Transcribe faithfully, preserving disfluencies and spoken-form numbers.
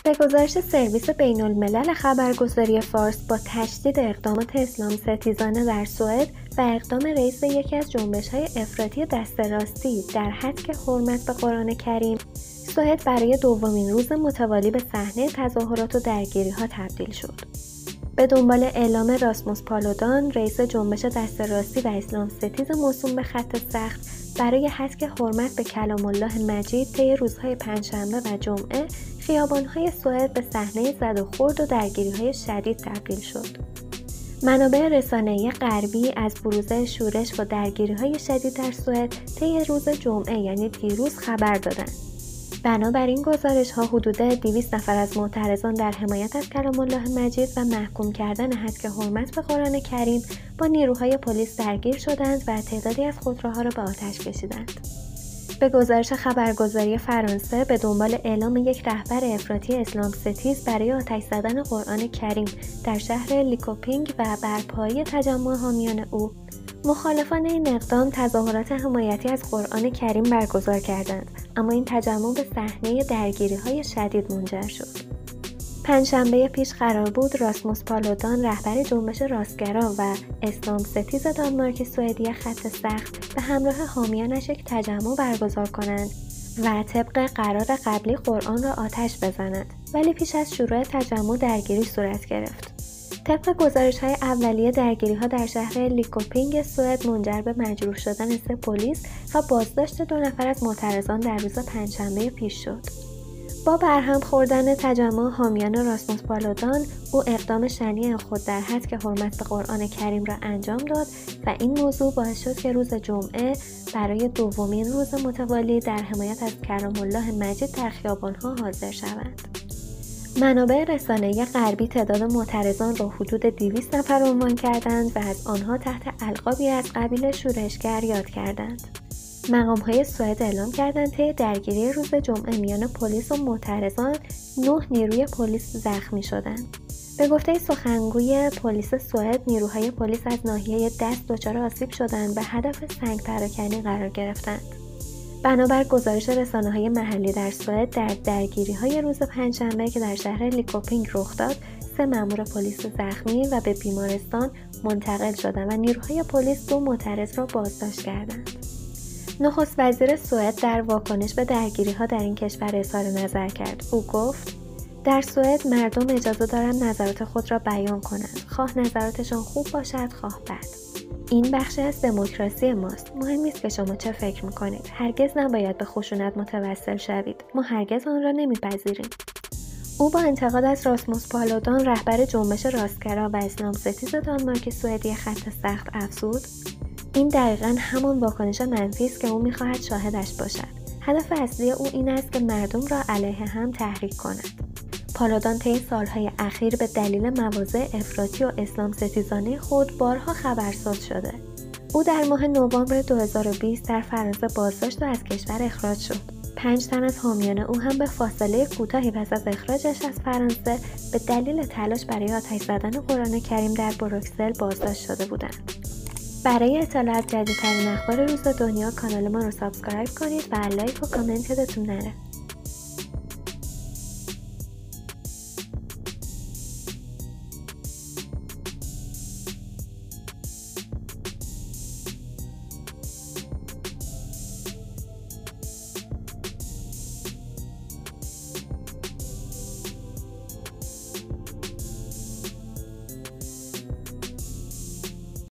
به گزارش سرویس بین الملل خبرگزاری فارس، با تشدید اقدامات اسلام ستیزانه در سوئد و اقدام رئیس یکی از جنبش‌های افراطی دست راستی در هتک حرمت به قرآن کریم، سوئد برای دومین روز متوالی به صحنه تظاهرات و درگیری‌ها تبدیل شد. به دنبال اعلام راسموس پالودان، رئیس جنبش دست راستی و اسلام ستیز موسوم به خط سخت برای هتک حرمت به کلام الله مجید طی روزهای پنجشنبه و جمعه، خیابان‌های سوئد به صحنه زد و خورد و درگیری‌های شدید تبدیل شد. منابع رسانه‌ای غربی از بروز شورش و درگیری‌های شدید در سوئد طی روز جمعه یعنی دیروز خبر دادند. بنابراین گزارش‌ها حدود دویست نفر از معترضان در حمایت از کلام الله مجید و محکوم کردن هتک حرمت به قرآن کریم با نیروهای پلیس درگیر شدند و تعدادی از خودروها را به آتش کشیدند. به گزارش خبرگزاری فرانسه، به دنبال اعلام یک رهبر افراطی اسلام ستیز برای آتش زدن قرآن کریم در شهر لیکوپینگ و برپایی تجمع حامیان او، مخالفان این اقدام تظاهرات حمایتی از قرآن کریم برگزار کردند، اما این تجمع به صحنه درگیری‌های شدید منجر شد. پنجشنبه پیش قرار بود راسموس پالودان، رهبر جنبش راستگرا و اسلام ستیز دانمارک سوئدی خط سخت، به همراه حامیانش یک تجمع برگزار کنند و طبق قرار قبلی قرآن را آتش بزنند، ولی پیش از شروع تجمع درگیری صورت گرفت. طبق گزارش‌های اولیه، درگیری‌ها در شهر لیکوپینگ سوئد منجر به مجروح شدن سه پلیس و بازداشت دو نفر از معترضان در روز پنجشنبه پیش شد. با برهم خوردن تجمع حامیان راسموس پالودان، او اقدام شنیع خود در هتک حرمت به قرآن کریم را انجام داد و این موضوع باعث شد که روز جمعه برای دومین روز متوالی در حمایت از کلام الله مجید در خیابان‌ها حاضر شوند. منابع رسانه‌ای غربی تعداد معترضان را حدود دویست نفر عنوان کردند و از آنها تحت القابی از قبیل شورشگر یاد کردند. مقام‌های سوئد اعلام کردند طی درگیری روز جمعه میان پلیس و معترضان، نه نیروی پلیس زخمی شدند. به گفته سخنگوی پلیس سوئد، نیروهای پلیس از ناحیه دست دچار آسیب شدند و هدف سنگ پراکنی قرار گرفتند. بنابر گزارش رسانه‌های محلی در سوئد، در درگیری‌های روز پنجشنبه که در شهر لیکوپینگ رخ داد، سه مأمور پلیس زخمی و به بیمارستان منتقل شدند و نیروهای پلیس دو معترض را بازداشت کردند. نخست وزیر سوئد در واکنش به درگیری‌ها در این کشور اظهار نظر کرد. او گفت: در سوئد مردم اجازه دارند نظرات خود را بیان کنند، خواه نظراتشان خوب باشد خواه بد. این بخشی از دموکراسی ماست. مهم نیست که شما چه فکر میکنید. هرگز نباید به خشونت متوسل شوید. ما هرگز آن را نمیپذیریم. او با انتقاد از راسموس پالودان، رهبر جنبش راستگرا و اسلام ستیز دانمارک سوئدی خط سخت، افزود: این دقیقاً همان واکنش منفی است که او می‌خواهد شاهدش باشد. هدف اصلی او این است که مردم را علیه هم تحریک کند. پالودان طی سالهای اخیر به دلیل مواضع افراطی و اسلام ستیزانه خود بارها خبرساز شده. او در ماه نوامبر دو هزار و بیست در فرانسه بازداشت و از کشور اخراج شد. پنج تن از حامیان او هم به فاصله کوتاهی پس از اخراجش از فرانسه به دلیل تلاش برای آتش زدن قرآن کریم در بروکسل بازداشت شده بودند. برای اطلاعات جدیدترین اخبار روز دنیا، کانال ما رو سابسکرایب کنید و لایک و کامنت یادتون نره.